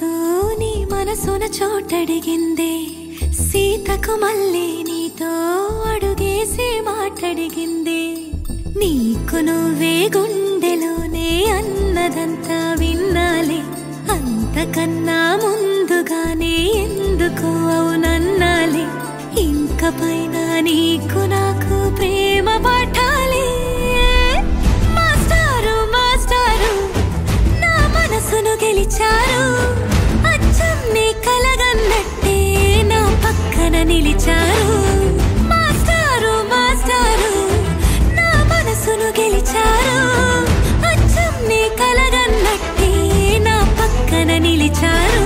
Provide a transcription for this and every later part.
మనసు నీ మనసున చోటడిగిందే సీతకు మళ్ళీ నీతో అడుగేసి మాటడిగిందే నీకు నువ్వే గుండెలోనే అన్నదంతా విన్నాలే అంతకన్నా ముందుగానే ఎందుకు అవునన్నాలే ఇంక పైన నీకు నాకు ప్రేమ పాఠాలే మాస్టారు మాస్టారు నా మనసును గెలిచారు అచ్చం నీ కలగన్నట్టే నా పక్కన నిలిచారు మాస్టారు మాస్టారు నా మనసును గెలిచారు అచ్చం నీ కలగన్నట్టే నా పక్కన నిలిచారు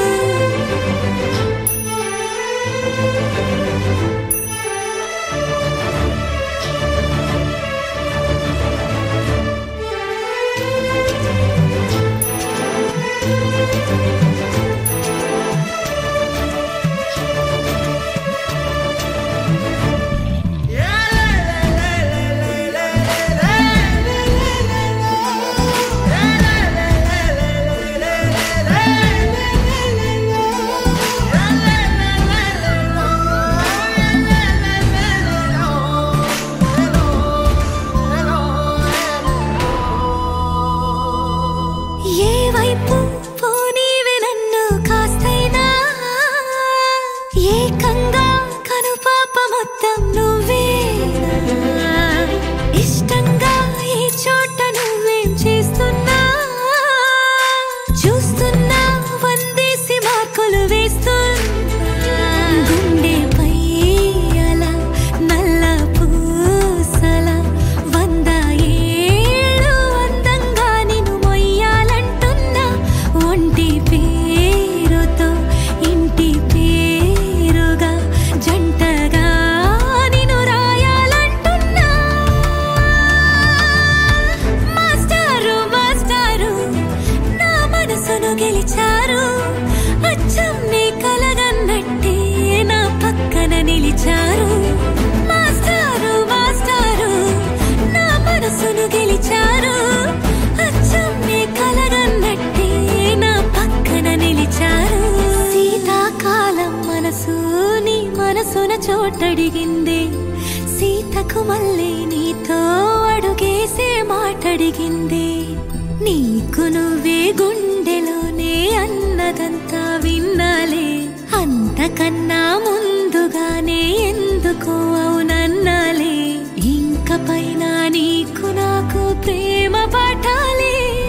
చోటడిగిందే సీతకు మళ్ళీ నీతో అడుగేసే మాటడిగిందే నీకు నువ్వే గుండెలోనే అన్నదంతా విన్నాలే అంతకన్నా ముందుగానే ఎందుకు అవునన్నాలే ఇంక పైన నీకు నాకు ప్రేమ పాఠాలే